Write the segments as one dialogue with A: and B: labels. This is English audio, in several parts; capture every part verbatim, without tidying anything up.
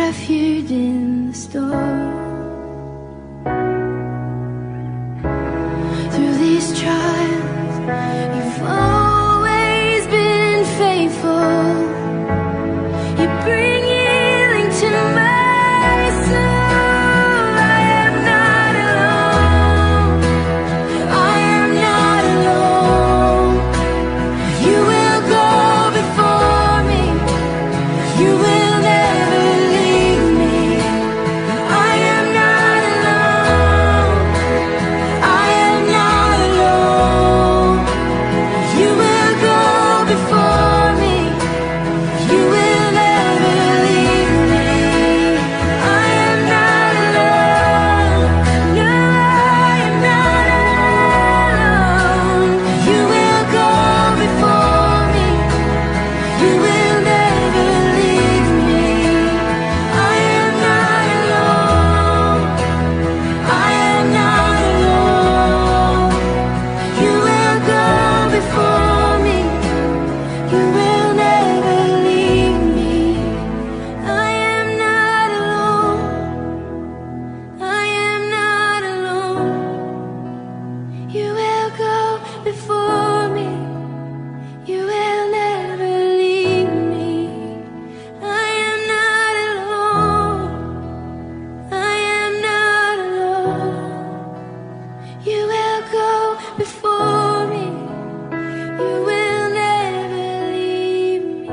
A: refuge in the storm. Through these trials, you've always been faithful. You bring healing to my soul. I am not alone. I am not alone. You will go before me. You will never leave me. I am not alone. I am not alone. You will go before me. You will never leave me. I am not alone. No, I am not alone. You will go before me. You will never leave me. I am not alone. I am not alone. You will go before me. You will never leave me. I am not alone. I am not alone. You will go before me. You will never leave me. I am not alone. I am not alone. You will go before me. You will never leave me.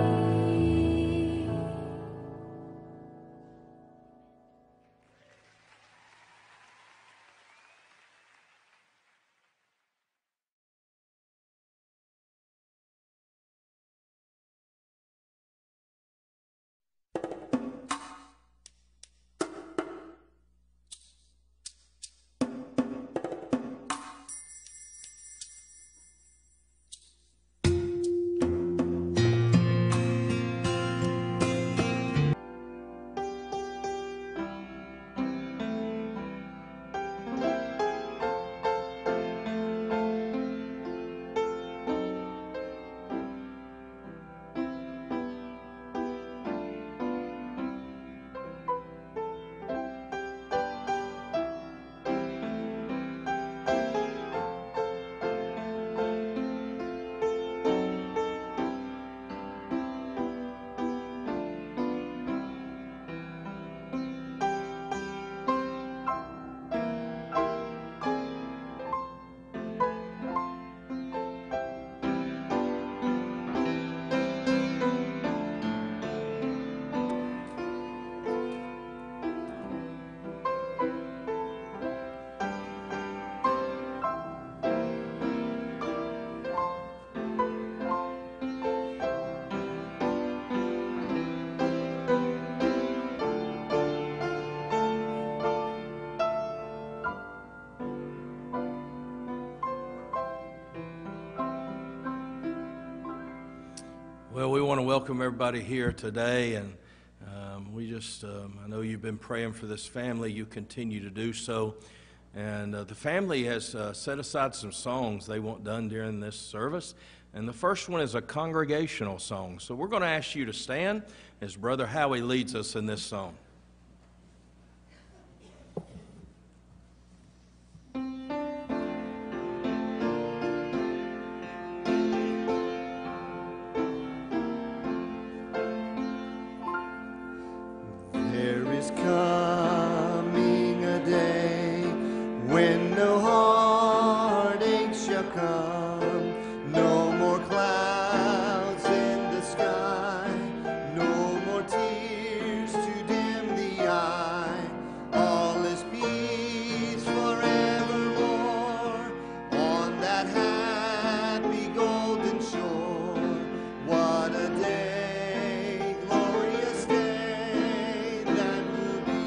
B: Well, we want to welcome everybody here today, and um, we just, um, I know you've been praying for this family. You continue to do so. And uh, the family has uh, set aside some songs they want done during this service. And the first one is a congregational song. So we're going to ask you to stand as Brother Howie leads us in this song.
C: There is coming a day when no heartache shall come, no more clouds in the sky, no more tears to dim the eye. All is peace forevermore on that happy golden shore. What a day, glorious day that will be.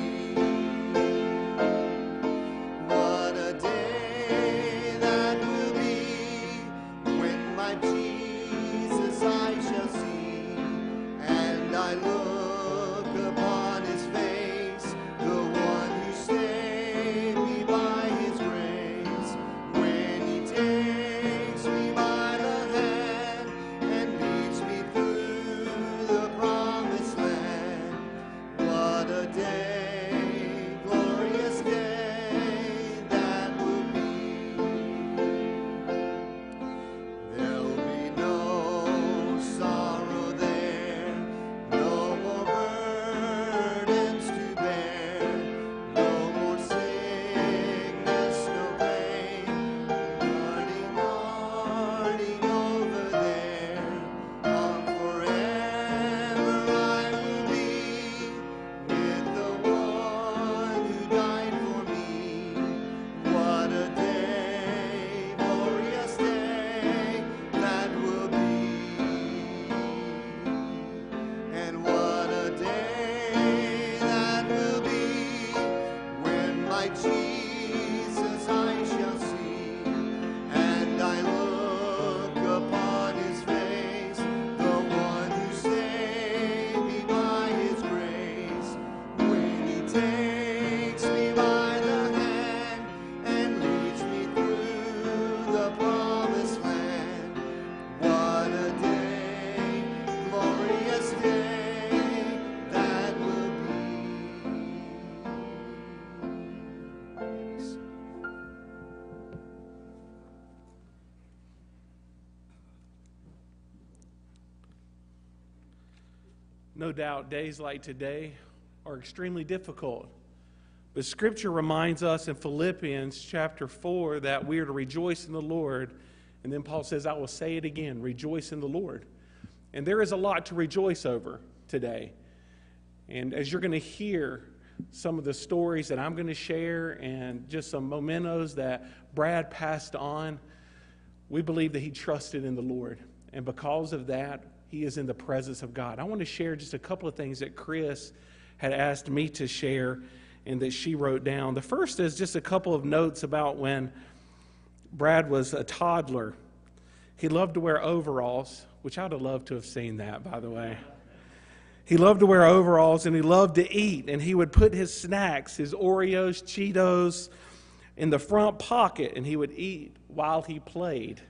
D: No doubt days like today are extremely difficult. But Scripture reminds us in Philippians chapter four that we are to rejoice in the Lord. And then Paul says, I will say it again, rejoice in the Lord. And there is a lot to rejoice over today. And as you're going to hear some of the stories that I'm going to share and just some mementos that Brad passed on, we believe that he trusted in the Lord. And because of that, he is in the presence of God. I want to share just a couple of things that Chris had asked me to share and that she wrote down. The first is just a couple of notes about when Brad was a toddler. He loved to wear overalls, which I would have loved to have seen that, by the way. He loved to wear overalls, and he loved to eat, and he would put his snacks, his Oreos, Cheetos, in the front pocket, and he would eat while he played.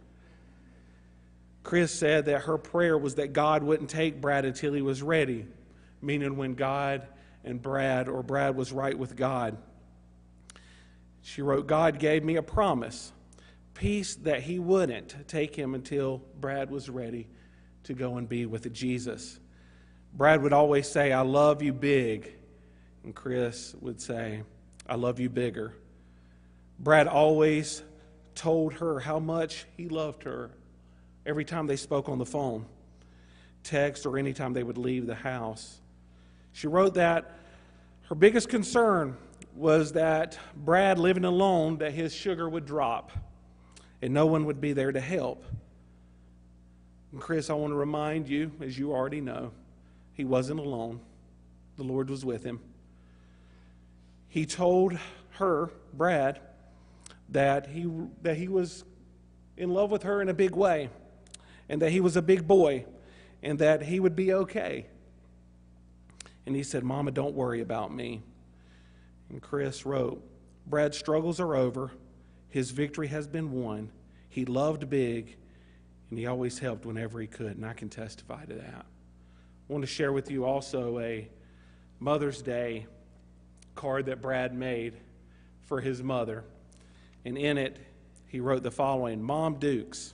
D: Chris said that her prayer was that God wouldn't take Brad until he was ready, meaning when God and Brad, or Brad was right with God. She wrote, God gave me a promise, peace that he wouldn't take him until Brad was ready to go and be with Jesus. Brad would always say, I love you big. And Chris would say, I love you bigger. Brad always told her how much he loved her every time they spoke on the phone, text, or anytime they would leave the house. She wrote that her biggest concern was that Brad, living alone, that his sugar would drop and no one would be there to help. And Chris, I want to remind you, as you already know, he wasn't alone. The Lord was with him. He told her, Brad, that he that he was in love with her in a big way, and that he was a big boy, and that he would be okay. And he said, Mama, don't worry about me. And Chris wrote, Brad's struggles are over. His victory has been won. He loved big, and he always helped whenever he could, and I can testify to that. I want to share with you also a Mother's Day card that Brad made for his mother. And in it, he wrote the following, Mom Dukes,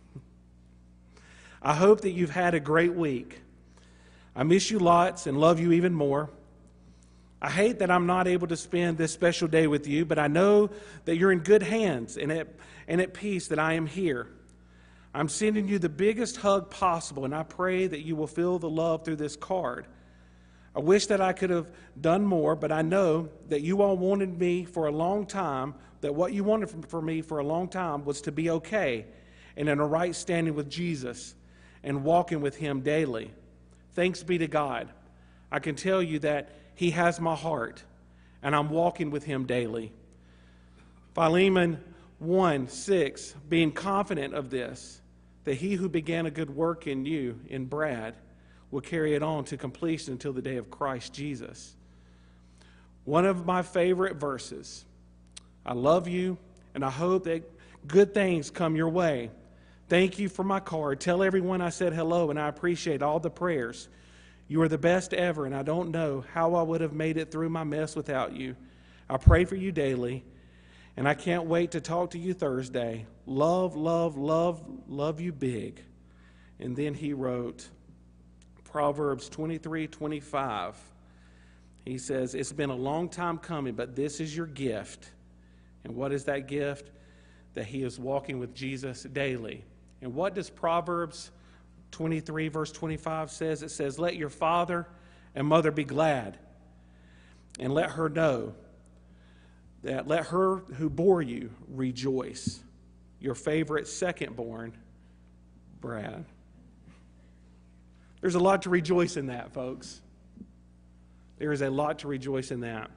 D: I hope that you've had a great week. I miss you lots and love you even more. I hate that I'm not able to spend this special day with you, but I know that you're in good hands and at, and at peace that I am here. I'm sending you the biggest hug possible, and I pray that you will feel the love through this card. I wish that I could have done more, but I know that you all wanted me for a long time, that what you wanted for me for a long time was to be okay and in a right standing with Jesus and walking with him daily. Thanks be to God. I can tell you that he has my heart, and I'm walking with him daily. Philemon one six, being confident of this, that he who began a good work in you, in Brad, will carry it on to completion until the day of Christ Jesus. One of my favorite verses. I love you, and I hope that good things come your way. Thank you for my card. Tell everyone I said hello, and I appreciate all the prayers. You are the best ever, and I don't know how I would have made it through my mess without you. I pray for you daily, and I can't wait to talk to you Thursday. Love, love, love, love you big. And then he wrote Proverbs twenty-three twenty-five. He says, it's been a long time coming, but this is your gift. And what is that gift? That he is walking with Jesus daily. And what does Proverbs twenty-three verse twenty-five says? It says, let your father and mother be glad, and let her know that let her who bore you rejoice. Your favorite second-born, Brad. There's a lot to rejoice in that, folks. There is a lot to rejoice in that.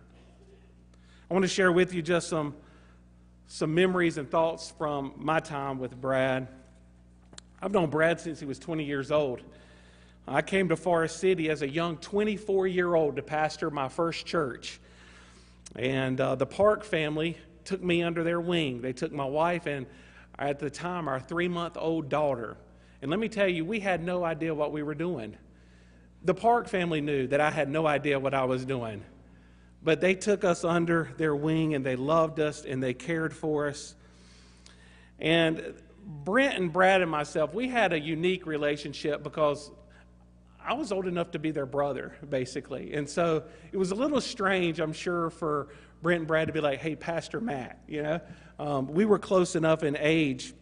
D: I want to share with you just some, some memories and thoughts from my time with Brad. I've known Brad since he was twenty years old. I came to Forest City as a young twenty-four-year-old to pastor my first church. And uh, the Park family took me under their wing. They took my wife and, at the time, our three-month-old daughter. And let me tell you, we had no idea what we were doing. The Park family knew that I had no idea what I was doing. But they took us under their wing, and they loved us, and they cared for us. And Brent and Brad and myself, we had a unique relationship because I was old enough to be their brother, basically. And so it was a little strange, I'm sure, for Brent and Brad to be like, hey, Pastor Matt, you know. Um, we were close enough in age.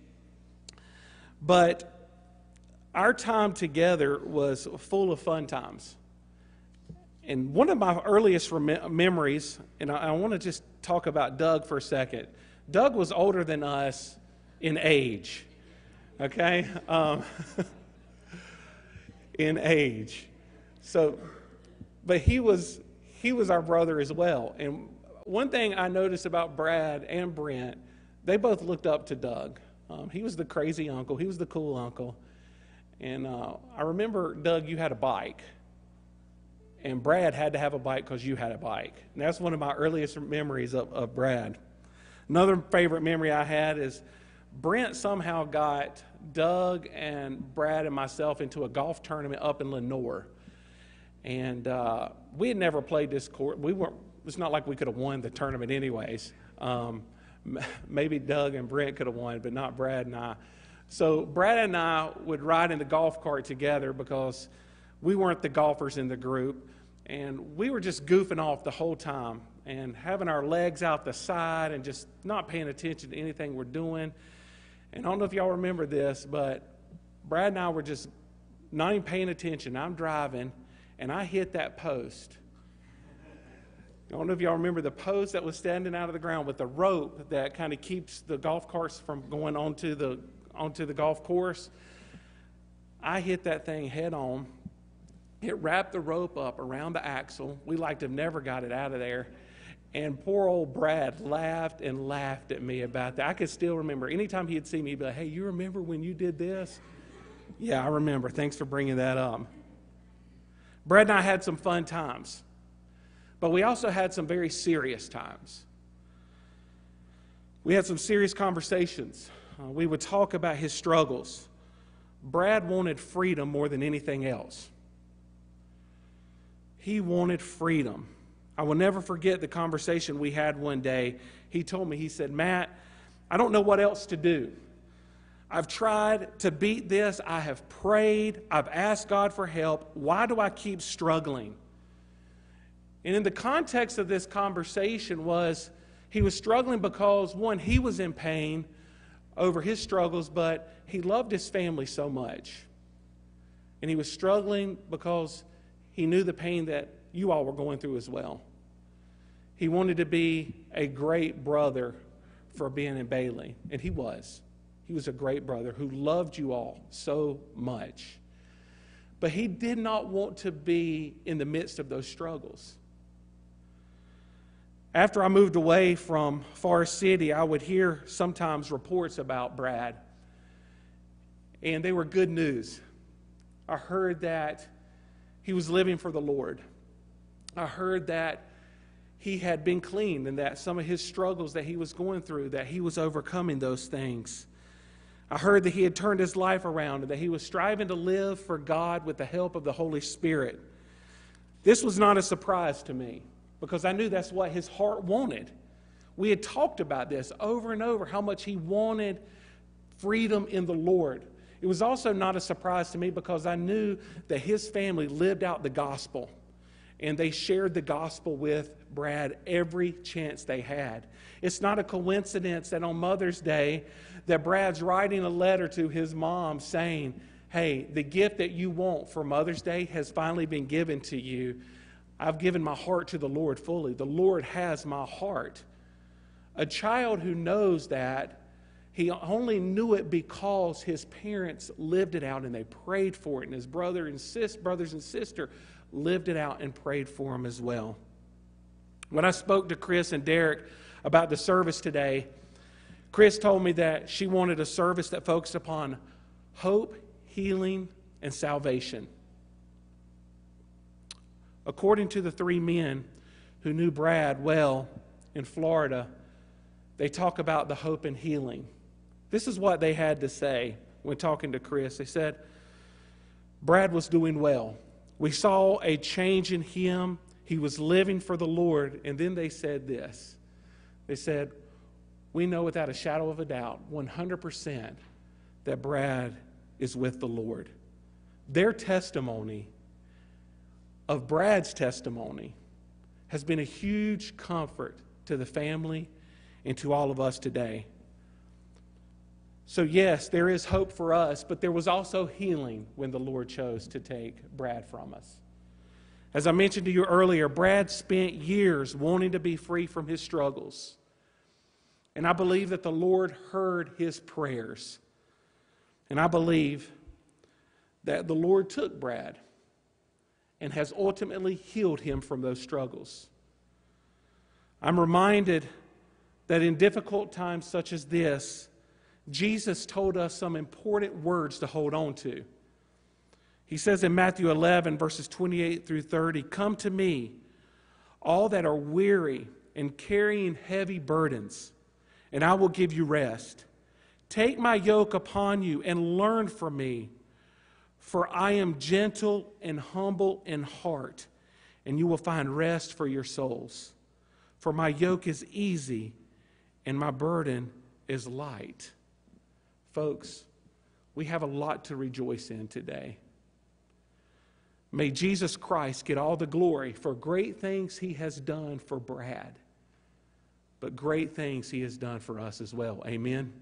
D: But our time together was full of fun times. And one of my earliest rem- memories, and I, I want to just talk about Doug for a second. Doug was older than us in age, okay? Um, in age. So, but he was he was our brother as well. And one thing I noticed about Brad and Brent, they both looked up to Doug. Um, he was the crazy uncle. He was the cool uncle. And uh, I remember, Doug, you had a bike. And Brad had to have a bike because you had a bike. And that's one of my earliest memories of, of Brad. Another favorite memory I had is Brent somehow got Doug and Brad and myself into a golf tournament up in Lenoir. And uh, we had never played this course. We weren't, it's not like we could have won the tournament anyways. Um, maybe Doug and Brent could have won, but not Brad and I. So Brad and I would ride in the golf cart together because we weren't the golfers in the group. And we were just goofing off the whole time and having our legs out the side and just not paying attention to anything we're doing. And I don't know if y'all remember this, but Brad and I were just not even paying attention. I'm driving, and I hit that post. I don't know if y'all remember the post that was standing out of the ground with the rope that kind of keeps the golf carts from going onto the, onto the golf course. I hit that thing head on. It wrapped the rope up around the axle. We like to have never got it out of there. And poor old Brad laughed and laughed at me about that. I could still remember. Anytime he'd see me, he'd be like, hey, you remember when you did this? Yeah, I remember. Thanks for bringing that up. Brad and I had some fun times. But we also had some very serious times. We had some serious conversations. Uh, we would talk about his struggles. Brad wanted freedom more than anything else. He wanted freedom. I will never forget the conversation we had one day. He told me, he said, Matt, I don't know what else to do. I've tried to beat this. I have prayed. I've asked God for help. Why do I keep struggling? And in the context of this conversation was he was struggling because, one, he was in pain over his struggles, but he loved his family so much. And he was struggling because he knew the pain that you all were going through as well. He wanted to be a great brother for Ben and Bailey, and he was. He was a great brother who loved you all so much. But he did not want to be in the midst of those struggles. After I moved away from Forest City, I would hear sometimes reports about Brad, and they were good news. I heard that he was living for the Lord. I heard that he had been cleaned and that some of his struggles that he was going through, that he was overcoming those things. I heard that he had turned his life around and that he was striving to live for God with the help of the Holy Spirit. This was not a surprise to me because I knew that's what his heart wanted. We had talked about this over and over, how much he wanted freedom in the Lord. It was also not a surprise to me because I knew that his family lived out the gospel, and they shared the gospel with Brad every chance they had. It's not a coincidence that on Mother's Day that Brad's writing a letter to his mom saying, hey, the gift that you want for Mother's Day has finally been given to you. I've given my heart to the Lord fully. The Lord has my heart. A child who knows that, he only knew it because his parents lived it out and they prayed for it. And his brother and sis, brothers and sister lived it out and prayed for him as well. When I spoke to Chris and Derek about the service today, Chris told me that she wanted a service that focused upon hope, healing, and salvation. According to the three men who knew Brad well in Florida, they talk about the hope and healing. This is what they had to say when talking to Chris. They said, Brad was doing well. We saw a change in him. He was living for the Lord. And then they said this. They said, we know without a shadow of a doubt, one hundred percent, that Brad is with the Lord. Their testimony of Brad's testimony has been a huge comfort to the family and to all of us today. So yes, there is hope for us, but there was also healing when the Lord chose to take Brad from us. As I mentioned to you earlier, Brad spent years wanting to be free from his struggles. And I believe that the Lord heard his prayers. And I believe that the Lord took Brad and has ultimately healed him from those struggles. I'm reminded that in difficult times such as this, Jesus told us some important words to hold on to. He says in Matthew eleven, verses twenty-eight through thirty, "Come to me, all that are weary and carrying heavy burdens, and I will give you rest. Take my yoke upon you and learn from me, for I am gentle and humble in heart, and you will find rest for your souls. For my yoke is easy and my burden is light." Folks, we have a lot to rejoice in today. May Jesus Christ get all the glory for great things he has done for Brad, but great things he has done for us as well. Amen.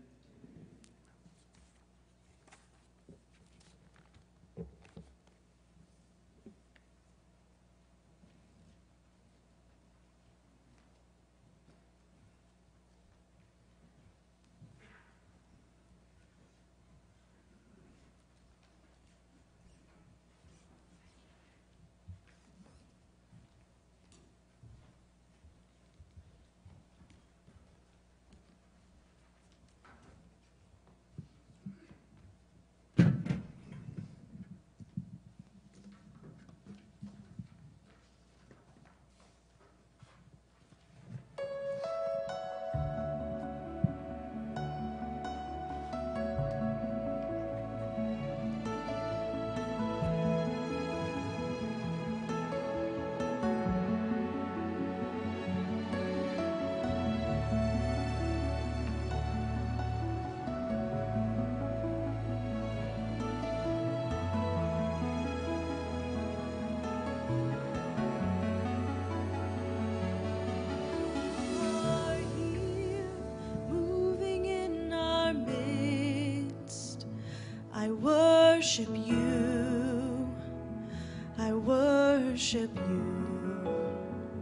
A: worship you, I worship you.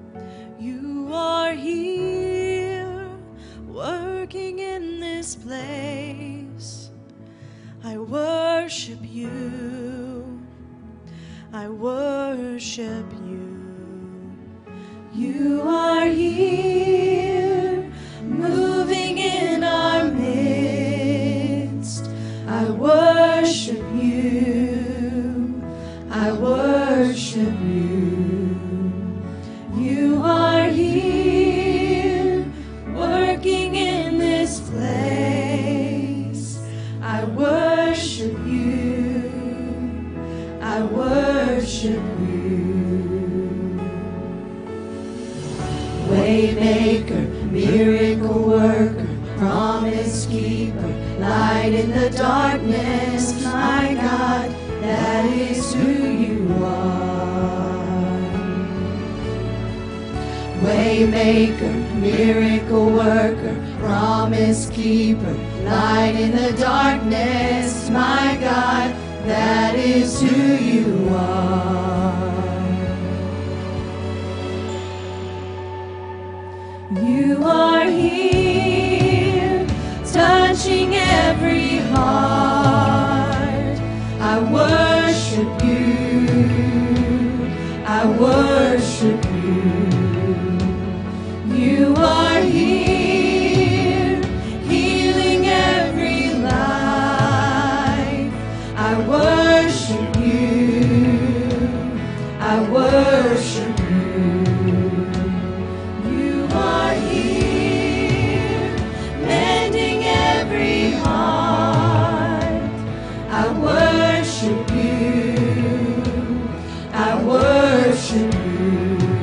A: You are here, working in this place. I worship you, I worship you. You are here, moving in our midst. I worship you, I worship you. You are here, working in this place. I worship you, I worship you. Waymaker, miracle worker, promise keeper, light in the darkness, my God, that is who you are. Waymaker, miracle worker, promise keeper, light in the darkness, my God, that is who you are. You are here, touching every heart. I worship you, I worship you. You are here, healing every life. I worship you, I worship you. You are here, mending every heart. I worship you, I worship you.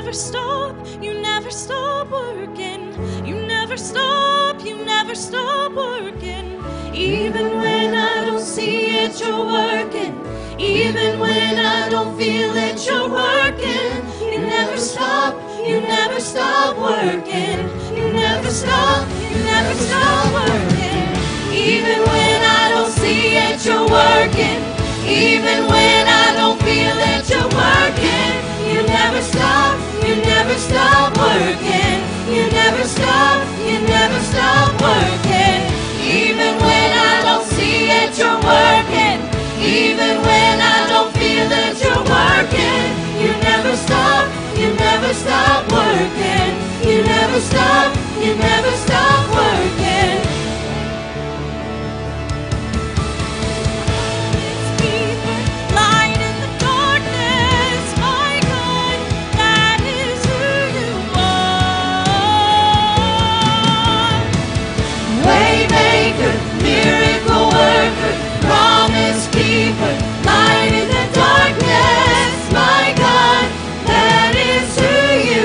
A: never stop, you never stop working. You never stop, you never stop working. Even when I don't see it, you're working. Even when I don't feel it, you're working. You never stop, you never stop working. You never stop, you never stop working. Even when I don't see it, you're working. Even when I don't feel it, you're working. You never stop, you never stop working. You never stop, you never stop working. Even when I don't see it, you're working. Even when I don't feel it, you're working. You never stop, you never stop working. You never stop, you never stop working. Light in the darkness, my God, that is who you are. Waymaker, miracle worker, promise keeper, light in the darkness, my God, that is who you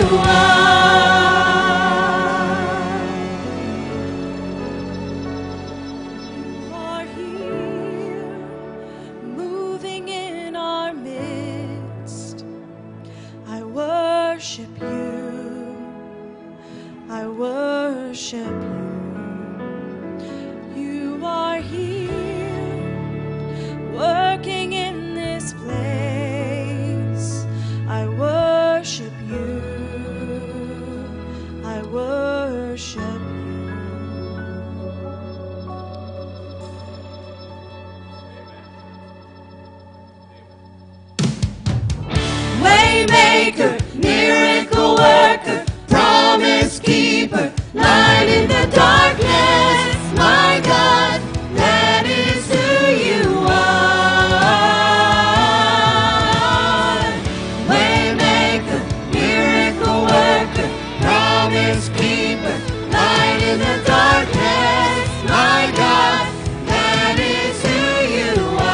A: are. You are here, moving in our midst. I worship you, I worship you. You are here, working in this place. I worship you, I worship you. Waymaker, miracle worker, promise keeper, light in the darkness, my God, that is who you are. Waymaker, miracle worker, promise keeper, light in the darkness, my God, that is who you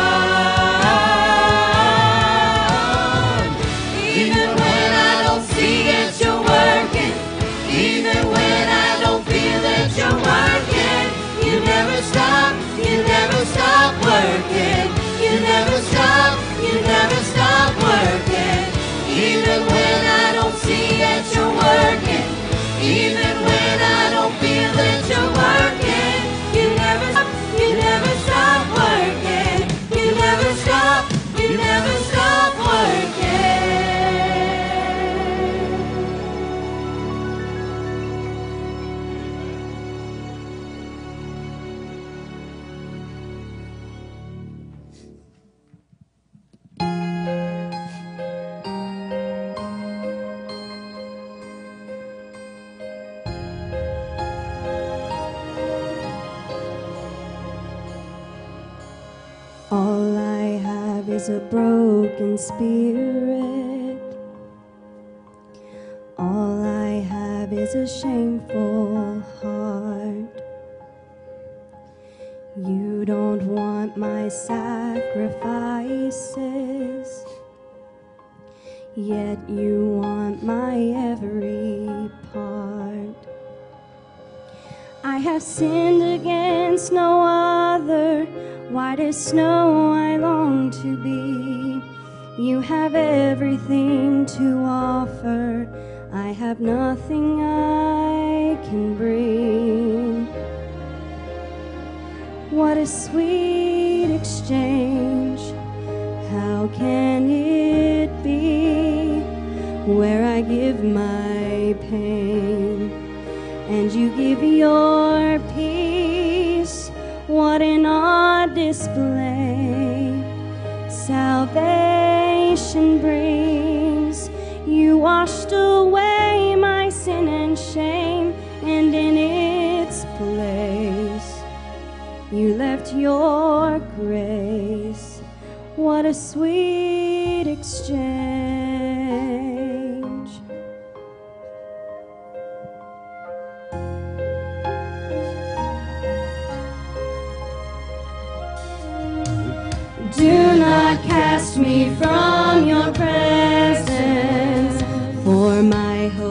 A: are. Even when I don't see it, you're working. Even when I don't feel it, you're working. You never stop, you never stop working. You never stop, you never stop working. Even when I don't see it, you're working. Even when I don't feel it, you're working. You never stop, you never stop working. You never stop, you never stop working.
E: All I have is a broken spirit. All I have is a shameful heart. You don't want my sacrifices, yet you want my every part. I have sinned against no other. White as snow I long to be. You have everything to offer. I have nothing I can bring. What a sweet exchange. How can it be where I give my pain and you give your peace? What an odd display salvation brings. You washed away my sin and shame, and in its place you left your grace. What a sweet exchange. Do not cast me from your presence, for my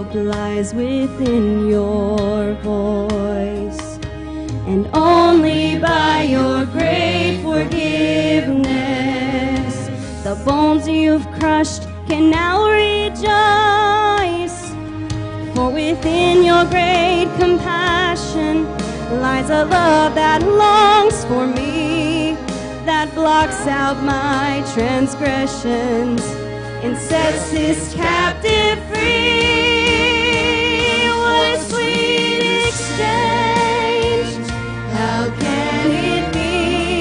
E: love lies within your voice, and only by your great forgiveness the bones you've crushed can now rejoice. For within your great compassion lies a love that longs for me, that blocks out my transgressions and sets this captive free. What a sweet exchange! How can it be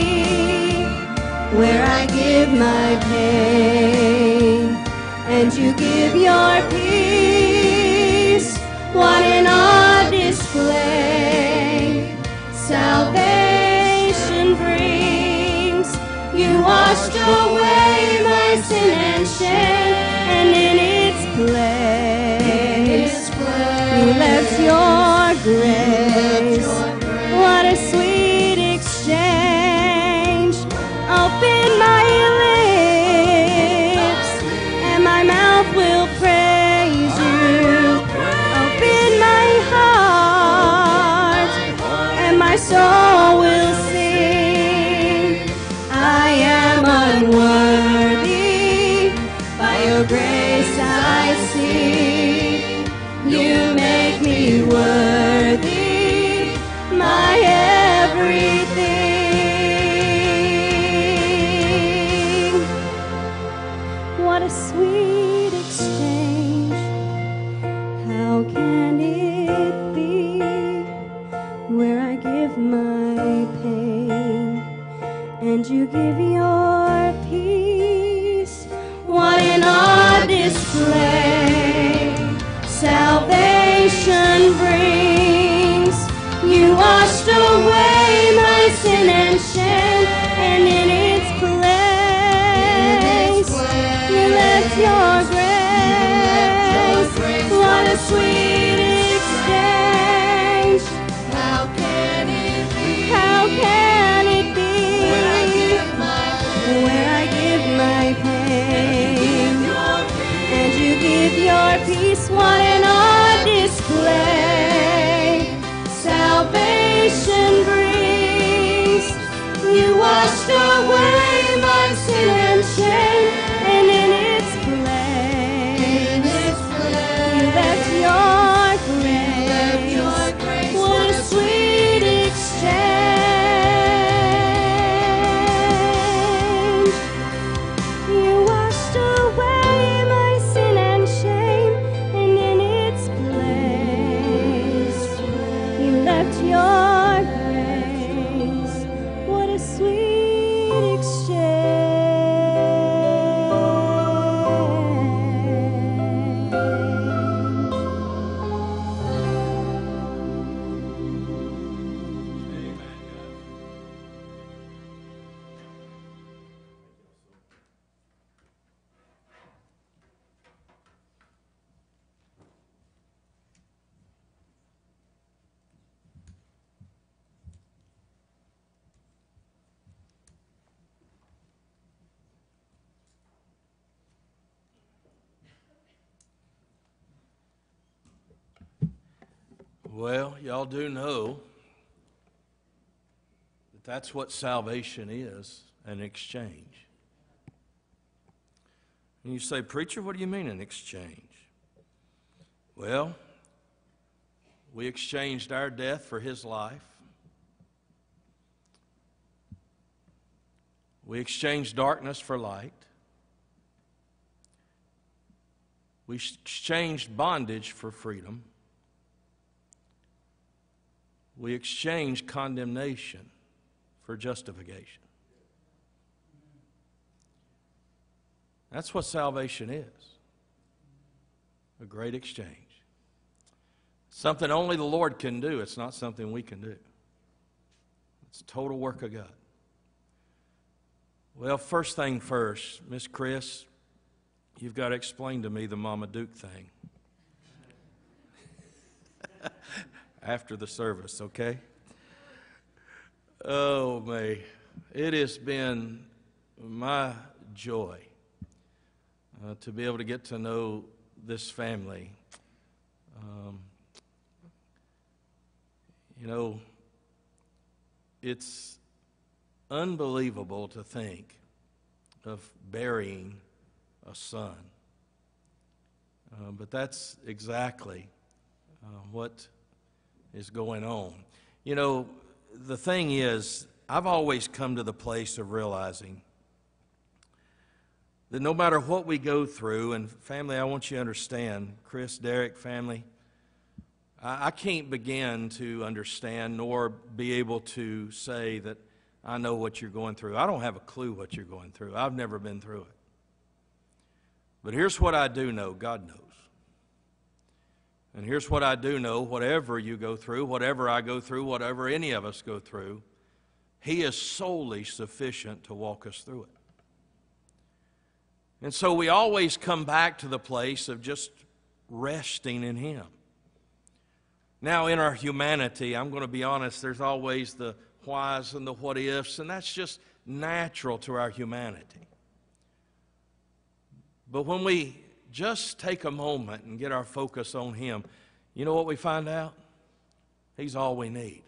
E: where I give my pain and you give your peace? What an odd display salvation brings. You washed away my sin and shame, and in its place you left your grace. What a sweet exchange. Open my lips and my mouth will praise you. Open my heart and my soul will sing. I am unworthy, by your grace I see. You make me worthy, my everything. What a sweet exchange. How can it be where I give my pain and you give your peace? What an odd display salvation brings. You washed away my sin and shame, and in its place you left your grace. What a sweet exchange. How can it be? How can it be where I give my pain and you give your peace? What an odd display salvation brings. You washed away my sin and shame, and in its place you left your grace. What a sweet exchange. You washed away my sin and shame, and in its place you left your grace. What a sweet exchange.
B: Well, y'all do know that that's what salvation is, an exchange. And you say, preacher, what do you mean an exchange? Well, we exchanged our death for his life. We exchanged darkness for light. We exchanged bondage for freedom. We exchange condemnation for justification. That's what salvation is. A great exchange. Something only the Lord can do. It's not something we can do. It's a total work of God. Well, first thing first, Miss Chris, you've got to explain to me the Mama Duke thing. After the service, okay? Oh, May, it has been my joy uh, to be able to get to know this family Um, you know, it's unbelievable to think of burying a son. Uh, but that's exactly uh, what is going on. You know, the thing is, I've always come to the place of realizing that no matter what we go through, and family, I want you to understand, Chris, Derek, family, I, I can't begin to understand nor be able to say that I know what you're going through. I don't have a clue what you're going through. I've never been through it. But here's what I do know, God knows. And here's what I do know, whatever you go through, whatever I go through, whatever any of us go through, He is solely sufficient to walk us through it. And so we always come back to the place of just resting in Him. Now, in our humanity, I'm going to be honest, there's always the whys and the what ifs, and that's just natural to our humanity. But when we just take a moment and get our focus on Him, you know what we find out? He's all we need.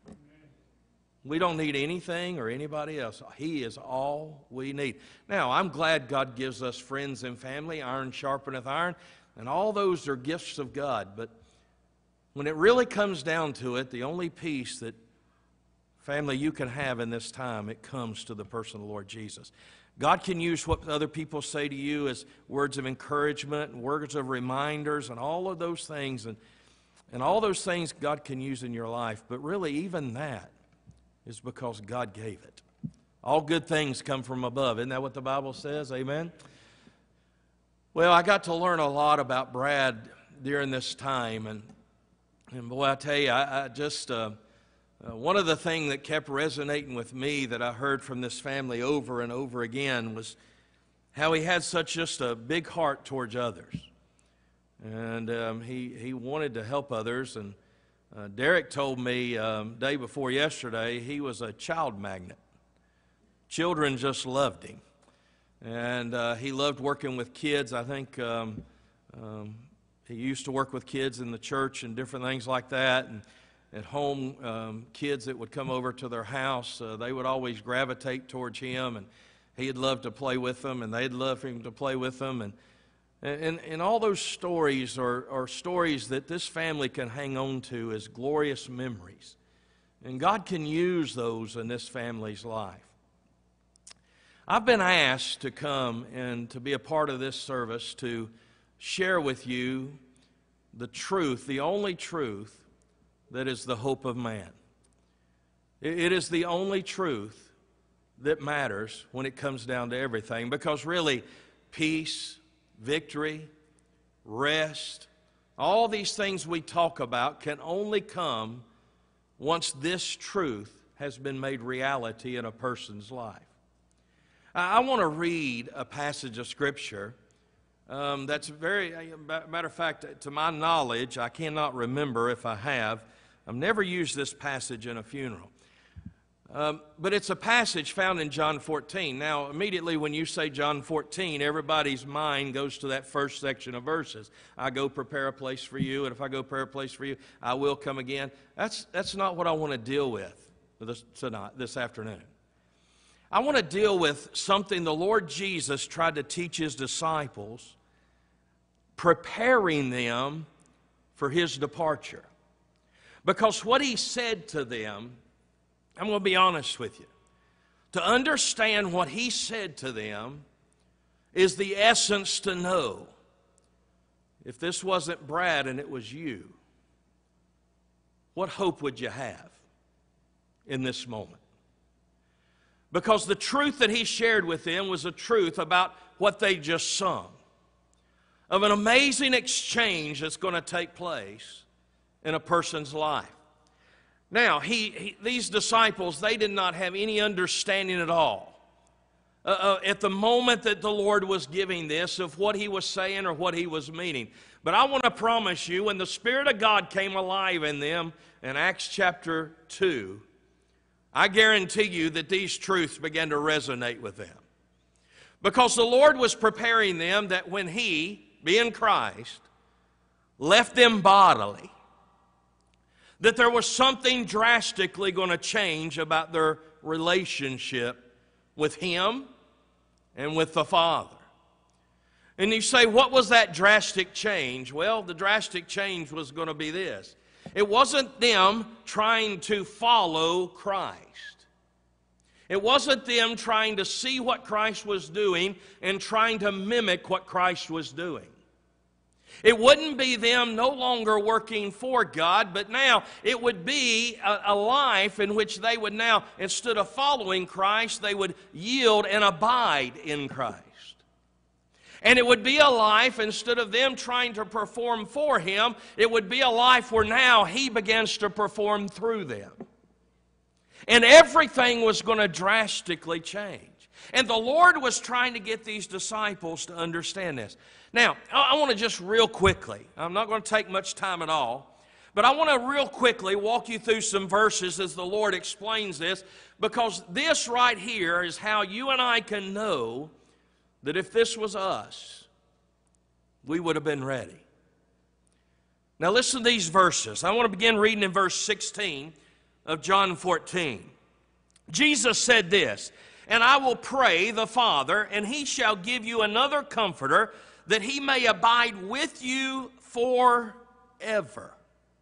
B: We don't need anything or anybody else. He is all we need. Now, I'm glad God gives us friends and family. Iron sharpeneth iron. And all those are gifts of God. But when it really comes down to it, the only peace that, family, you can have in this time, it comes to the person of the Lord Jesus. God can use what other people say to you as words of encouragement and words of reminders and all of those things. And, and all those things God can use in your life. But really, even that is because God gave it. All good things come from above. Isn't that what the Bible says? Amen? Well, I got to learn a lot about Brad during this time. And, and boy, I tell you, I, I just... Uh, Uh, one of the things that kept resonating with me that I heard from this family over and over again was how he had such just a big heart towards others. And um, he, he wanted to help others. And uh, Derek told me um, day before yesterday he was a child magnet. Children just loved him. And uh, he loved working with kids. I think um, um, he used to work with kids in the church and different things like that. And at home, um, kids that would come over to their house, uh, they would always gravitate towards him, and he'd love to play with them, and they'd love him to play with them. And, and, and all those stories are, are stories that this family can hang on to as glorious memories. And God can use those in this family's life. I've been asked to come and to be a part of this service to share with you the truth, the only truth, that is the hope of man. It is the only truth that matters when it comes down to everything, because really peace, victory, rest, all these things we talk about can only come once this truth has been made reality in a person's life. I want to read a passage of Scripture um, that's very, matter of fact, to my knowledge, I cannot remember if I have. I've never used this passage in a funeral. Um, but it's a passage found in John fourteen. Now, immediately when you say John fourteen, everybody's mind goes to that first section of verses. I go prepare a place for you, and if I go prepare a place for you, I will come again. That's, that's not what I want to deal with this, tonight, this afternoon. I want to deal with something the Lord Jesus tried to teach His disciples, preparing them for His departure. Because what He said to them, I'm going to be honest with you, to understand what He said to them is the essence to know. If this wasn't Brad and it was you, what hope would you have in this moment? Because the truth that He shared with them was a truth about what they just sung, of an amazing exchange that's going to take place in a person's life. Now, he, he, these disciples, they did not have any understanding at all uh, uh, at the moment that the Lord was giving this of what He was saying or what He was meaning. But I want to promise you, when the Spirit of God came alive in them in Acts chapter two, I guarantee you that these truths began to resonate with them. Because the Lord was preparing them that when He, being Christ, left them bodily, that there was something drastically going to change about their relationship with Him and with the Father. And you say, what was that drastic change? Well, the drastic change was going to be this. It wasn't them trying to follow Christ. It wasn't them trying to see what Christ was doing and trying to mimic what Christ was doing. It wouldn't be them no longer working for God, but now it would be a, a life in which they would now, instead of following Christ, they would yield and abide in Christ. And it would be a life, instead of them trying to perform for Him, it would be a life where now He begins to perform through them. And everything was going to drastically change. And the Lord was trying to get these disciples to understand this. Now, I want to just real quickly, I'm not going to take much time at all, but I want to real quickly walk you through some verses as the Lord explains this, because this right here is how you and I can know that if this was us, we would have been ready. Now listen to these verses. I want to begin reading in verse sixteen of John fourteen. Jesus said this, "And I will pray the Father, and He shall give you another Comforter, that He may abide with you forever."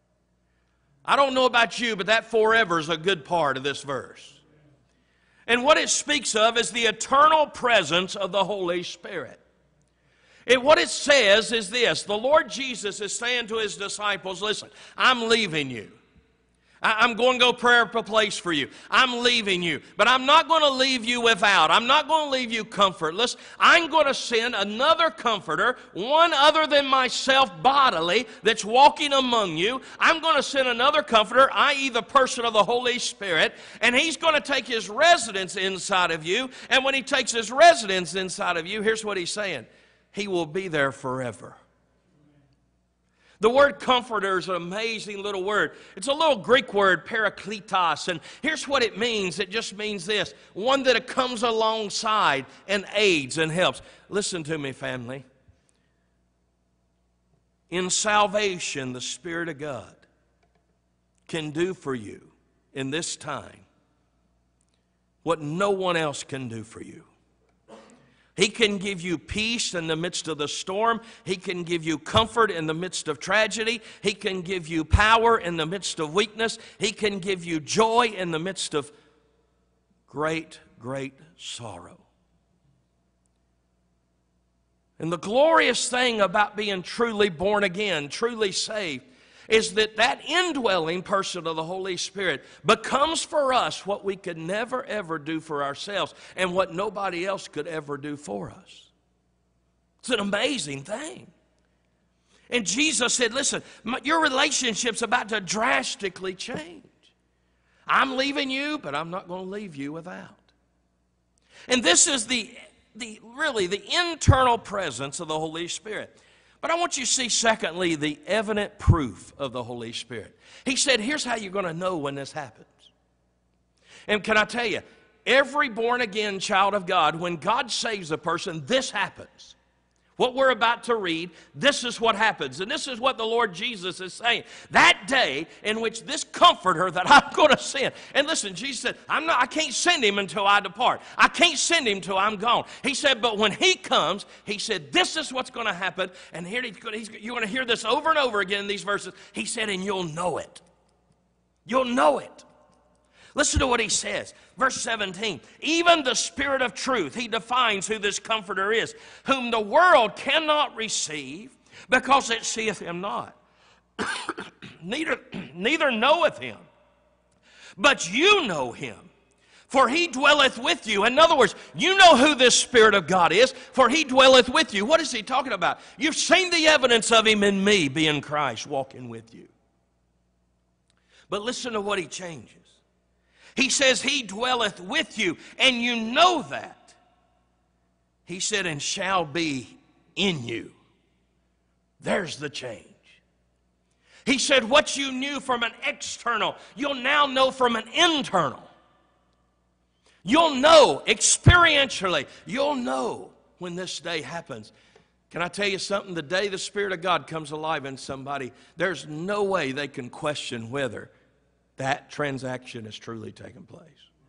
B: I don't know about you, but that forever is a good part of this verse. And what it speaks of is the eternal presence of the Holy Spirit. And what it says is this: the Lord Jesus is saying to His disciples, listen, I'm leaving you. I'm going to go prepare a place for you. I'm leaving you. But I'm not going to leave you without. I'm not going to leave you comfortless. I'm going to send another Comforter, one other than myself bodily, that's walking among you. I'm going to send another Comforter, that is the person of the Holy Spirit, and He's going to take His residence inside of you. And when He takes His residence inside of you, here's what He's saying: He will be there forever. The word comforter is an amazing little word. It's a little Greek word, parakletos, and here's what it means. It just means this: one that comes alongside and aids and helps. Listen to me, family. In salvation, the Spirit of God can do for you in this time what no one else can do for you. He can give you peace in the midst of the storm. He can give you comfort in the midst of tragedy. He can give you power in the midst of weakness. He can give you joy in the midst of great, great sorrow. And the glorious thing about being truly born again, truly saved, is that that indwelling person of the Holy Spirit becomes for us what we could never ever do for ourselves and what nobody else could ever do for us. It's an amazing thing. And Jesus said, listen, your relationship's about to drastically change. I'm leaving you, but I'm not going to leave you without. And this is the, the really the internal presence of the Holy Spirit. But I want you to see, secondly, the evident proof of the Holy Spirit. He said, here's how you're going to know when this happens. And can I tell you, every born-again child of God, when God saves a person, this happens. What we're about to read, this is what happens. And this is what the Lord Jesus is saying. That day in which this Comforter that I'm going to send. And listen, Jesus said, I'm not, I can't send Him until I depart. I can't send Him until I'm gone. He said, but when He comes, He said, this is what's going to happen. And here he's, he's, you're going to hear this over and over again in these verses. He said, and you'll know it. You'll know it. Listen to what He says. Verse seventeen, even the Spirit of truth, He defines who this Comforter is, whom the world cannot receive because it seeth Him not. neither, neither knoweth Him. But you know Him, for He dwelleth with you. In other words, you know who this Spirit of God is, for He dwelleth with you. What is He talking about? You've seen the evidence of Him in me, being Christ, walking with you. But listen to what He changes. He says, He dwelleth with you, and you know that. He said, and shall be in you. There's the change. He said, what you knew from an external, you'll now know from an internal. You'll know experientially. You'll know when this day happens. Can I tell you something? The day the Spirit of God comes alive in somebody, there's no way they can question whether that transaction has truly taken place.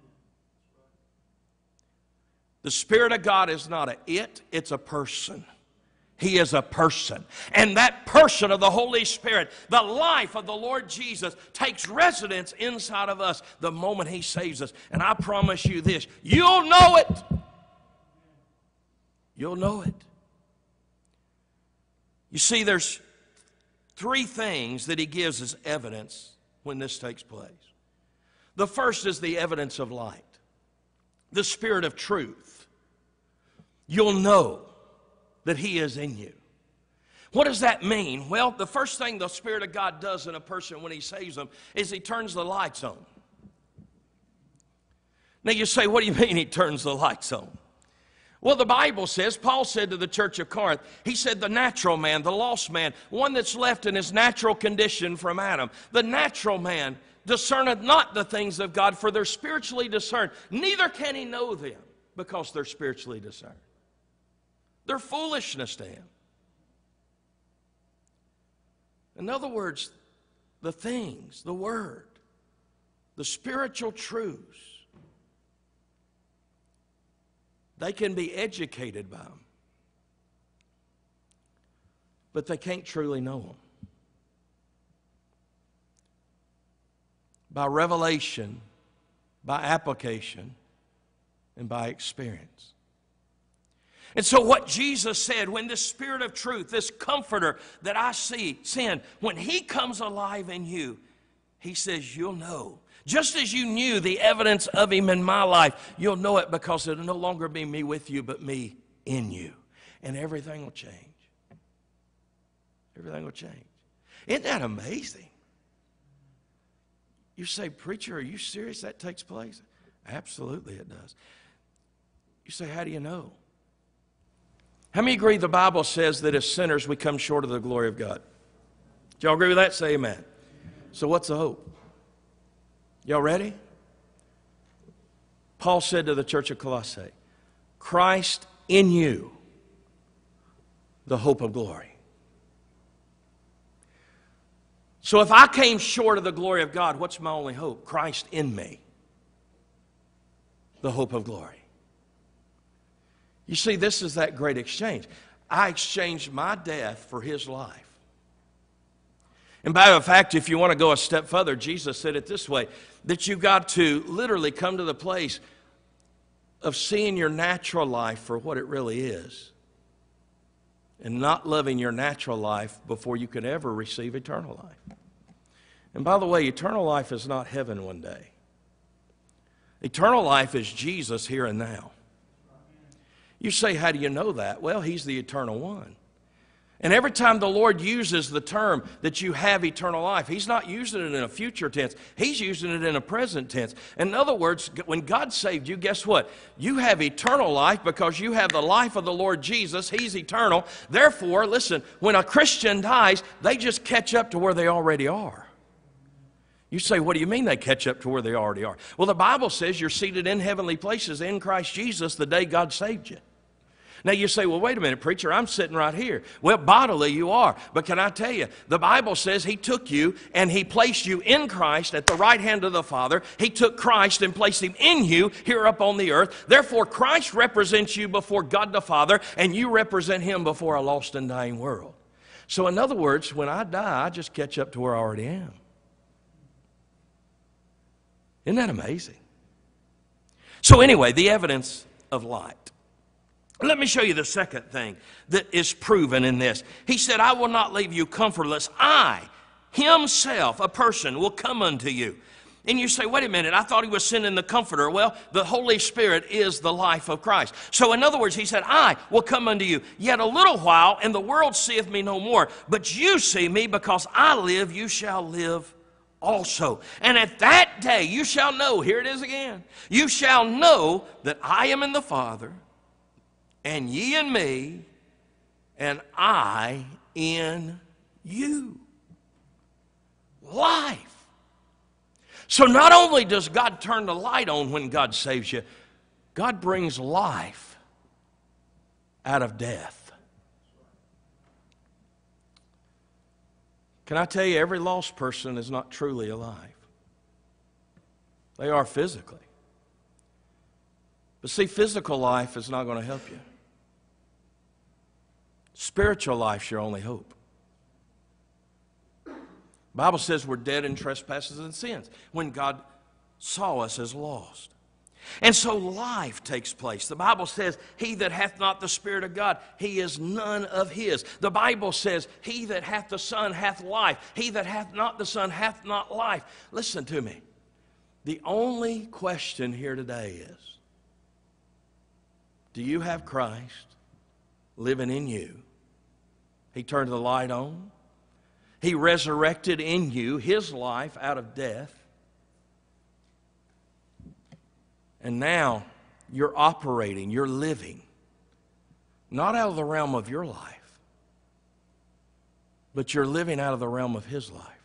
B: The Spirit of God is not a it, it's a person. He is a person. And that person of the Holy Spirit, the life of the Lord Jesus, takes residence inside of us the moment He saves us. And I promise you this, you'll know it. You'll know it. You see, there's three things that He gives as evidence when this takes place. The first is the evidence of light, the Spirit of truth. You'll know that He is in you. What does that mean? Well, the first thing the Spirit of God does in a person when He saves them is He turns the lights on. Now you say, what do you mean He turns the lights on? Well, the Bible says, Paul said to the church of Corinth, he said the natural man, the lost man, one that's left in his natural condition from Adam. The natural man discerneth not the things of God, for they're spiritually discerned. Neither can he know them, because they're spiritually discerned. They're foolishness to him. In other words, the things, the Word, the spiritual truths, they can be educated by them, but they can't truly know them. By revelation, by application, and by experience. And so what Jesus said, when this Spirit of truth, this Comforter that I see, send, when He comes alive in you, He says, you'll know. Just as you knew the evidence of Him in my life, you'll know it, because it'll no longer be me with you, but me in you. And everything will change. Everything will change. Isn't that amazing? You say, preacher, are you serious that takes place? Absolutely it does. You say, how do you know? How many agree the Bible says that as sinners we come short of the glory of God? Do y'all agree with that? Say amen. So what's the hope? Y'all ready? Paul said to the church of Colossae, Christ in you, the hope of glory. So if I came short of the glory of God, what's my only hope? Christ in me, the hope of glory. You see, this is that great exchange. I exchanged my death for His life. And by the fact, if you want to go a step further, Jesus said it this way, that you've got to literally come to the place of seeing your natural life for what it really is, and not loving your natural life before you could ever receive eternal life. And by the way, eternal life is not heaven one day. Eternal life is Jesus here and now. You say, how do you know that? Well, He's the eternal one. And every time the Lord uses the term that you have eternal life, He's not using it in a future tense. He's using it in a present tense. In other words, when God saved you, guess what? You have eternal life because you have the life of the Lord Jesus. He's eternal. Therefore, listen, when a Christian dies, they just catch up to where they already are. You say, what do you mean they catch up to where they already are? Well, the Bible says you're seated in heavenly places in Christ Jesus the day God saved you. Now you say, well, wait a minute, preacher, I'm sitting right here. Well, bodily you are. But can I tell you, the Bible says He took you and He placed you in Christ at the right hand of the Father. He took Christ and placed Him in you here up on the earth. Therefore, Christ represents you before God the Father, and you represent Him before a lost and dying world. So in other words, when I die, I just catch up to where I already am. Isn't that amazing? So anyway, the evidence of light. Let me show you the second thing that is proven in this. He said, I will not leave you comfortless. I, Himself, a person, will come unto you. And you say, wait a minute, I thought He was sending the Comforter. Well, the Holy Spirit is the life of Christ. So in other words, He said, I will come unto you. Yet a little while, and the world seeth me no more. But you see me, because I live, you shall live also. And at that day you shall know, here it is again, you shall know that I am in the Father, and ye in me, and I in you. Life. So not only does God turn the light on when God saves you, God brings life out of death. Can I tell you, every lost person is not truly alive. They are physically. But see, physical life is not going to help you. Spiritual life's your only hope. The Bible says we're dead in trespasses and sins when God saw us as lost. And so life takes place. The Bible says, he that hath not the Spirit of God, he is none of his. The Bible says, he that hath the Son hath life. He that hath not the Son hath not life. Listen to me. The only question here today is, do you have Christ living in you? He turned the light on. He resurrected in you his life out of death. And now you're operating, you're living, not out of the realm of your life, but you're living out of the realm of his life.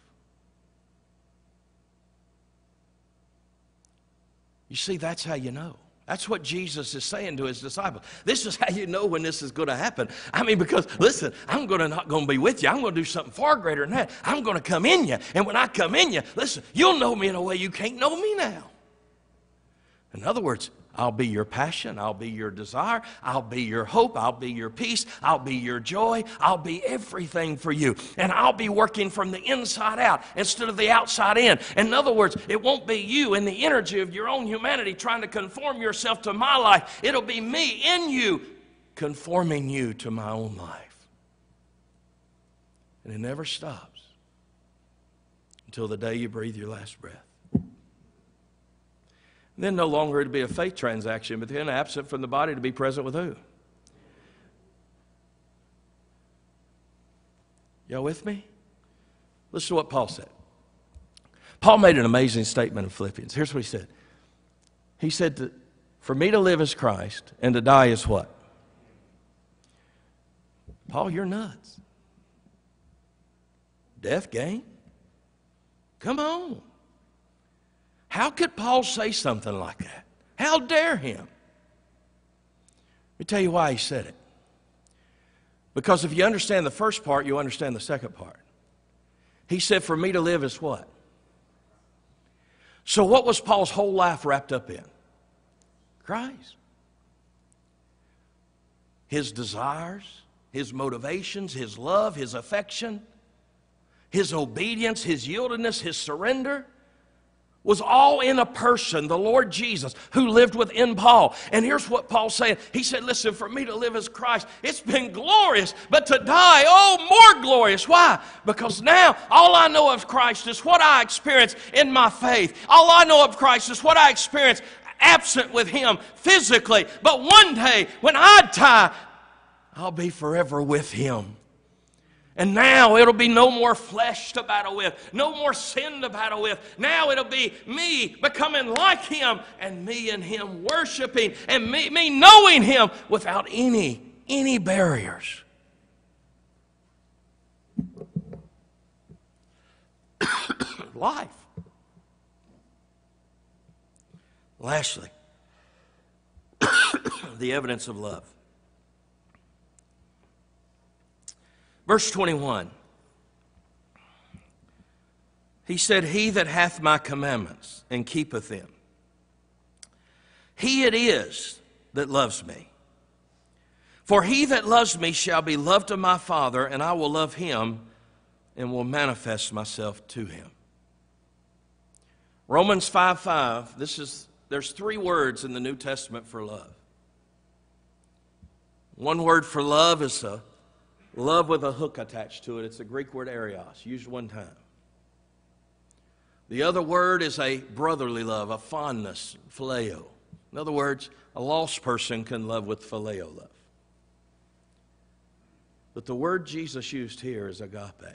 B: You see, that's how you know. That's what Jesus is saying to his disciples. This is how you know when this is going to happen. I mean, because, listen, I'm going to not going to be with you. I'm going to do something far greater than that. I'm going to come in you. And when I come in you, listen, you'll know me in a way you can't know me now. In other words, I'll be your passion. I'll be your desire. I'll be your hope. I'll be your peace. I'll be your joy. I'll be everything for you. And I'll be working from the inside out instead of the outside in. In other words, it won't be you in the energy of your own humanity trying to conform yourself to my life. It'll be me in you conforming you to my own life. And it never stops until the day you breathe your last breath. Then no longer it'd be a faith transaction, but then absent from the body to be present with who? Y'all with me? Listen to what Paul said. Paul made an amazing statement in Philippians. Here's what he said. He said, that for me to live is Christ, and to die is what? Paul, you're nuts. Death gain? Come on. How could Paul say something like that? How dare him? Let me tell you why he said it. Because if you understand the first part, you understand the second part. He said, for me to live is what? So what was Paul's whole life wrapped up in? Christ. His desires, his motivations, his love, his affection, his obedience, his yieldedness, his surrender was all in a person, the Lord Jesus, who lived within Paul. And here's what Paul's saying. He said, listen, for me to live as Christ, it's been glorious, but to die, oh, more glorious. Why? Because now all I know of Christ is what I experience in my faith. All I know of Christ is what I experience absent with him physically. But one day, when I die, I'll be forever with him. And now it'll be no more flesh to battle with, no more sin to battle with. Now it'll be me becoming like him and me and him worshiping and me, me knowing him without any, any barriers. Life. Lastly, the evidence of love. Verse twenty-one, he said, he that hath my commandments and keepeth them, he it is that loves me. For he that loves me shall be loved of my Father, and I will love him and will manifest myself to him. Romans five five, this is, there's three words in the New Testament for love. One word for love is a love with a hook attached to it. It's the Greek word arios, used one time. The other word is a brotherly love, a fondness, phileo. In other words, a lost person can love with phileo love. But the word Jesus used here is agape.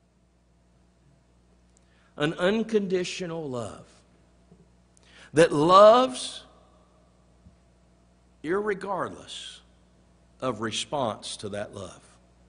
B: An unconditional love that loves irregardless of response to that love.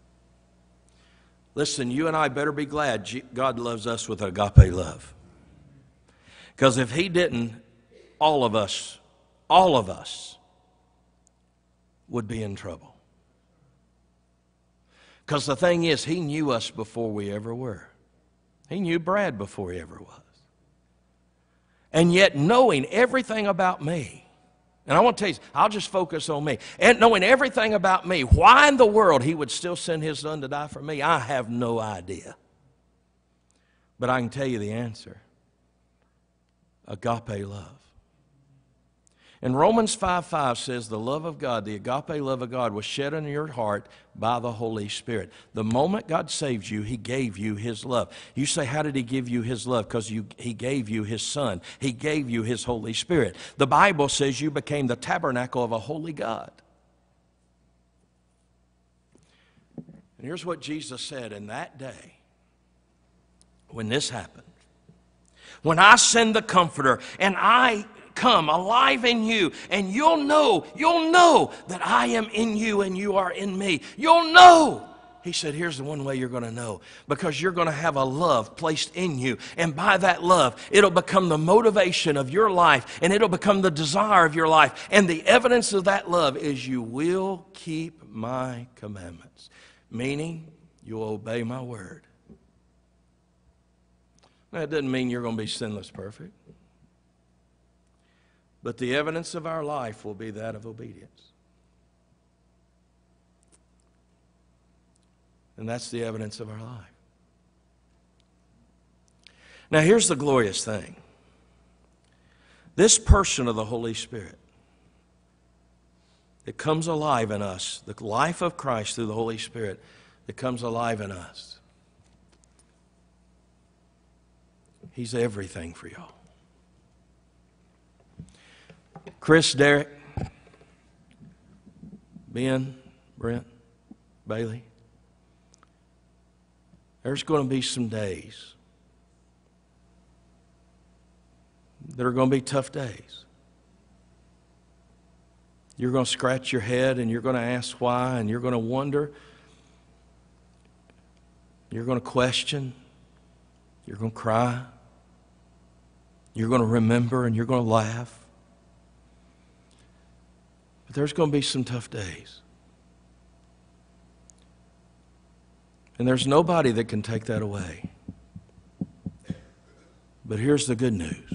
B: Listen, you and I better be glad God loves us with agape love. Because if he didn't, all of us, all of us would be in trouble. Because the thing is, he knew us before we ever were. He knew Brad before he ever was. And yet knowing everything about me, and I want to tell you, I'll just focus on me. And knowing everything about me, why in the world He would still send His Son to die for me, I have no idea. But I can tell you the answer. Agape love. And Romans five five says the love of God, the agape love of God, was shed in your heart by the Holy Spirit. The moment God saved you, He gave you His love. You say, how did He give you His love? Because He gave you His Son. He gave you His Holy Spirit. The Bible says you became the tabernacle of a holy God. And here's what Jesus said in that day when this happened. When I send the Comforter and I come alive in you, and you'll know, you'll know that I am in you and you are in me. You'll know. He said, here's the one way you're going to know. Because you're going to have a love placed in you. And by that love, it'll become the motivation of your life. And it'll become the desire of your life. And the evidence of that love is you will keep my commandments. Meaning, you'll obey my word. Now, that doesn't mean you're going to be sinless perfect. But the evidence of our life will be that of obedience. And that's the evidence of our life. Now here's the glorious thing. This person of the Holy Spirit that comes alive in us, the life of Christ through the Holy Spirit that comes alive in us, He's everything for y'all. Chris, Derek, Ben, Brent, Bailey, there's going to be some days that are going to be tough days. You're going to scratch your head and you're going to ask why, and you're going to wonder. You're going to question. You're going to cry. You're going to remember and you're going to laugh. But there's going to be some tough days. And there's nobody that can take that away. But here's the good news.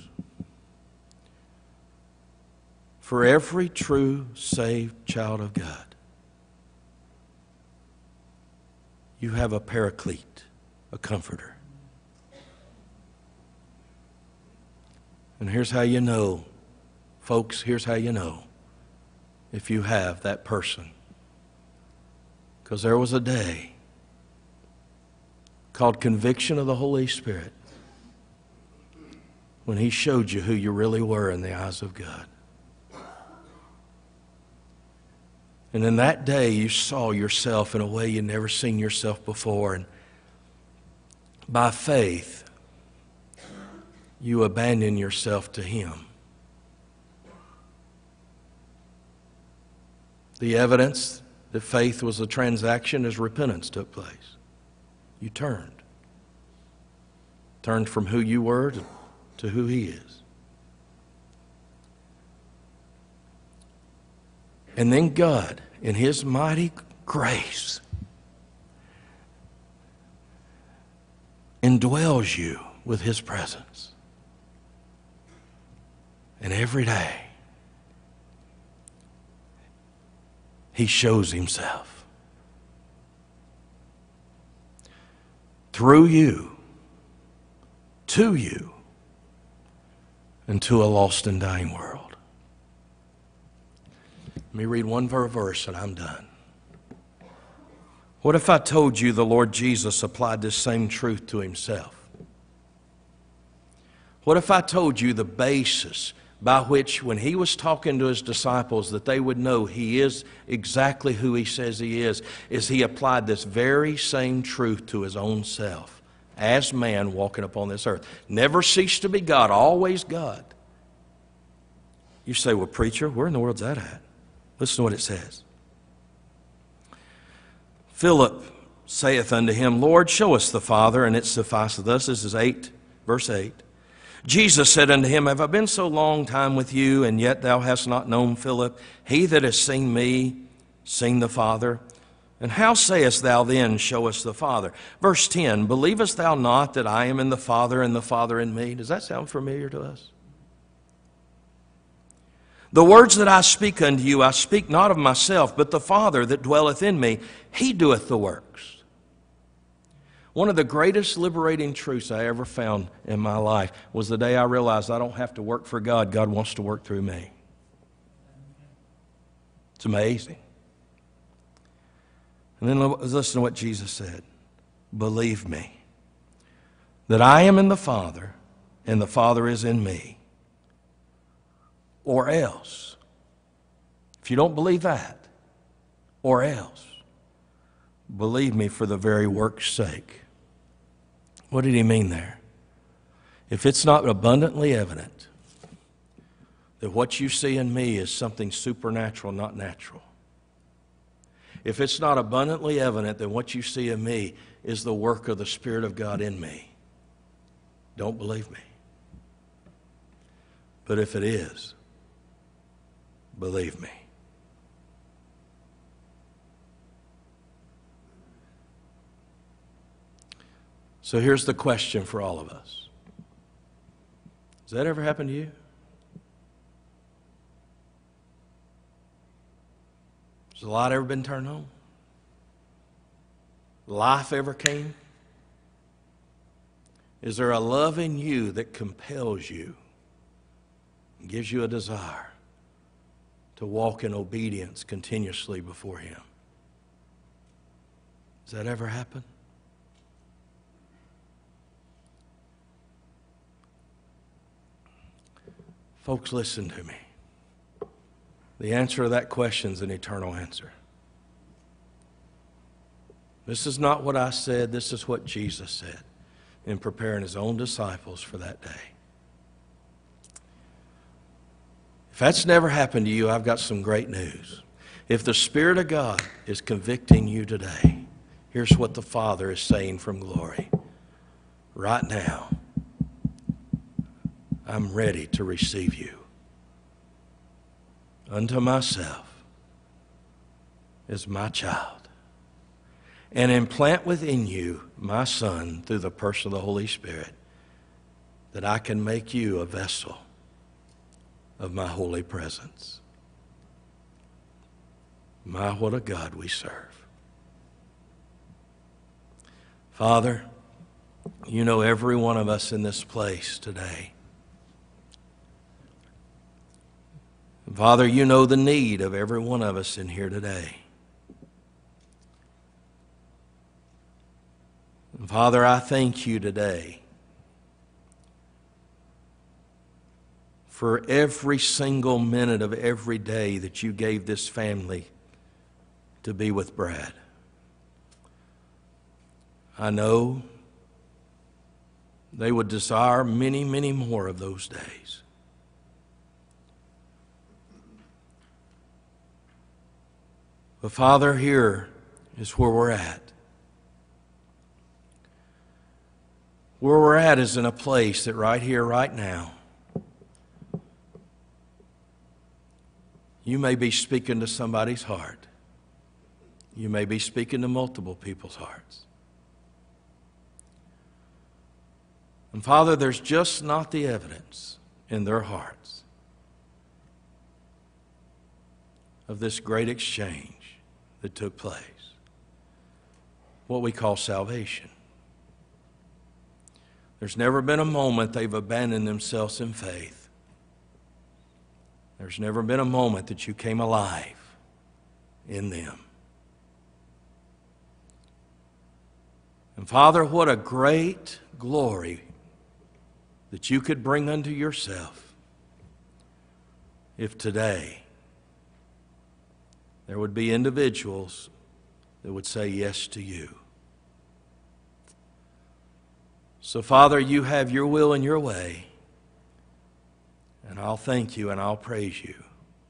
B: For every true saved child of God, you have a paraclete, a comforter. And here's how you know, folks, here's how you know if you have that person. Because there was a day called conviction of the Holy Spirit when He showed you who you really were in the eyes of God. And in that day you saw yourself in a way you'd never seen yourself before. And by faith, you abandon yourself to Him. The evidence that faith was a transaction is repentance took place. You turned. Turned from who you were to, to who He is. And then God, in His mighty grace, indwells you with His presence. And every day, He shows Himself through you, to you, and to a lost and dying world. Let me read one more verse and I'm done. What if I told you the Lord Jesus applied this same truth to Himself? What if I told you the basis by which, when He was talking to His disciples, that they would know He is exactly who He says He is, is He applied this very same truth to His own self as man walking upon this earth. Never ceased to be God, always God. You say, well, preacher, where in the world's that at? Listen to what it says. Philip saith unto Him, Lord, show us the Father, and it sufficeth us. This is eight, verse eight. Jesus said unto him, have I been so long time with you, and yet thou hast not known Philip? He that has seen me, seen the Father. And how sayest thou then, show us the Father? Verse ten, believest thou not that I am in the Father and the Father in me? Does that sound familiar to us? The words that I speak unto you, I speak not of myself, but the Father that dwelleth in me, he doeth the works. One of the greatest liberating truths I ever found in my life was the day I realized I don't have to work for God. God wants to work through me. It's amazing. And then listen to what Jesus said. Believe me that I am in the Father and the Father is in me. Or else, if you don't believe that, or else, believe me for the very work's sake. What did he mean there? If it's not abundantly evident that what you see in me is something supernatural, not natural, if it's not abundantly evident that what you see in me is the work of the Spirit of God in me, don't believe me. But if it is, believe me. So here's the question for all of us. Has that ever happened to you? Has the light ever been turned on? Life ever came? Is there a love in you that compels you, and gives you a desire to walk in obedience continuously before Him? Has that ever happened? Folks, listen to me. The answer to that question is an eternal answer. This is not what I said. This is what Jesus said in preparing His own disciples for that day. If that's never happened to you, I've got some great news. If the Spirit of God is convicting you today, here's what the Father is saying from glory. Right now, I'm ready to receive you unto myself as my child and implant within you my Son through the person of the Holy Spirit, that I can make you a vessel of my holy presence. My, what a God we serve. Father, you know every one of us in this place today. Father, you know the need of every one of us in here today. And Father, I thank you today for every single minute of every day that you gave this family to be with Brad. I know they would desire many, many more of those days. But Father, here is where we're at. Where we're at is in a place that right here, right now, you may be speaking to somebody's heart. You may be speaking to multiple people's hearts. And Father, there's just not the evidence in their hearts of this great exchange that took place, what we call salvation. There's never been a moment they've abandoned themselves in faith. There's never been a moment that you came alive in them. And Father, what a great glory that you could bring unto yourself if today there would be individuals that would say yes to you. So, Father, you have your will and your way, and I'll thank you and I'll praise you.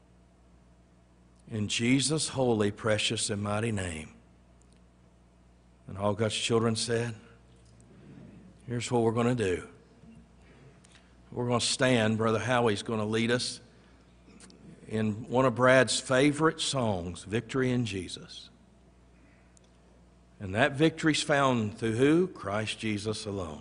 B: In Jesus' holy, precious, and mighty name. And all God's children said, here's what we're going to do. We're going to stand. Brother Howie's going to lead us in one of Brad's favorite songs, Victory in Jesus. And that victory's found through who? Christ Jesus alone.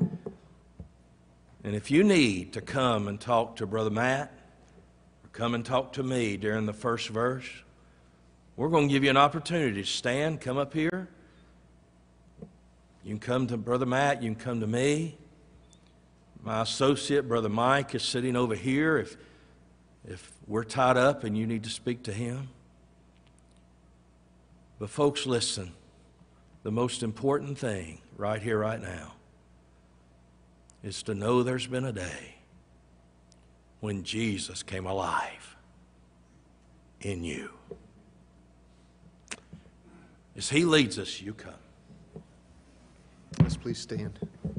B: And if you need to come and talk to Brother Matt, or come and talk to me during the first verse, we're going to give you an opportunity to stand, come up here. You can come to Brother Matt, you can come to me. My associate, Brother Mike, is sitting over here if, if we're tied up and you need to speak to him. But folks, listen, the most important thing right here, right now, is to know there's been a day when Jesus came alive in you. As he leads us, you come.
C: Let's please stand.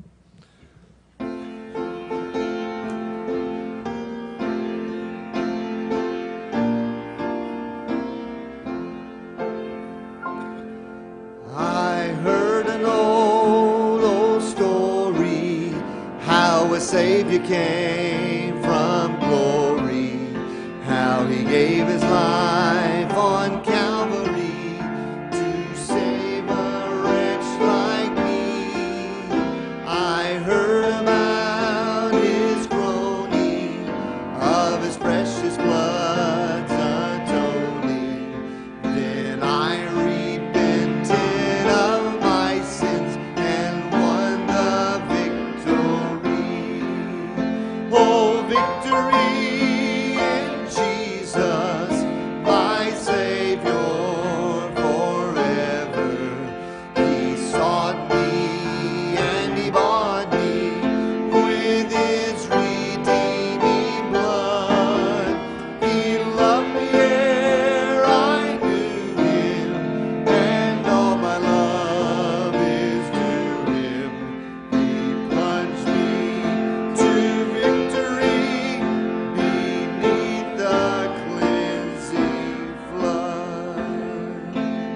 C: I heard an old, old story, how a Savior came from glory, how he gave his life on Calvary to save a wretch like me. I heard about his groaning, of his precious blood's atoning. Then I repented of my sins and won the victory. Oh, victory in Jesus, my Savior forever. He sought me and he bought me with his redeeming blood. He loved me ere I knew him, and all my love is to him. He plunged me to victory beneath the cleansing flood.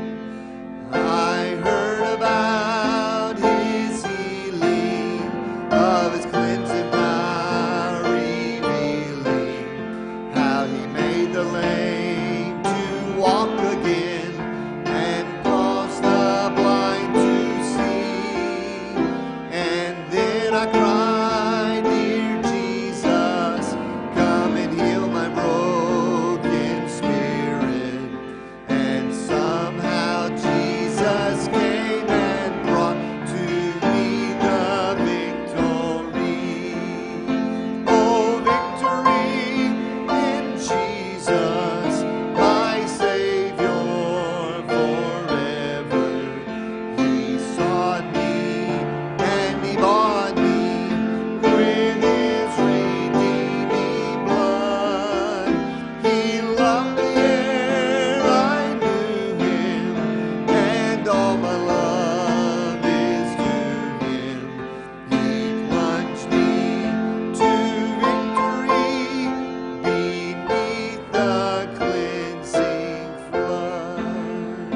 C: I heard about his healing, of his cleansing power revealing, how he made the lame to walk again and caused the blind to see. And then I cried, dear Jesus, come and heal my broken spirit. And somehow Jesus came and brought to me the victory. Oh, victory in Jesus, my Savior forever. He sought me and he bought me with his redeeming blood. He loved me ere I knew him, and all my love is to him. He plunged me to victory beneath the cleansing flood.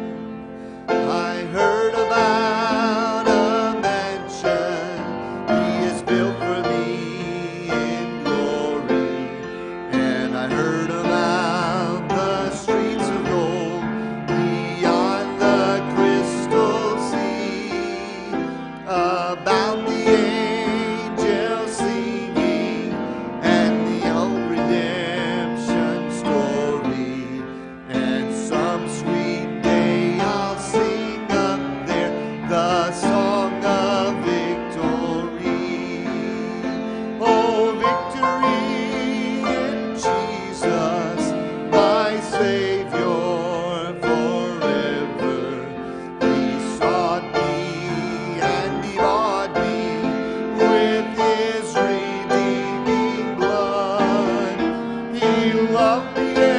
C: I heard about a mansion he has built for me in glory, and I heard about the streets of gold beyond the crystal sea, about the angels singing and the old redemption story. And some sweet day I'll sing up there the song of victory. Oh, victory in Jesus, my Savior forever. He sought me and he bought me with his redeeming blood. He loved me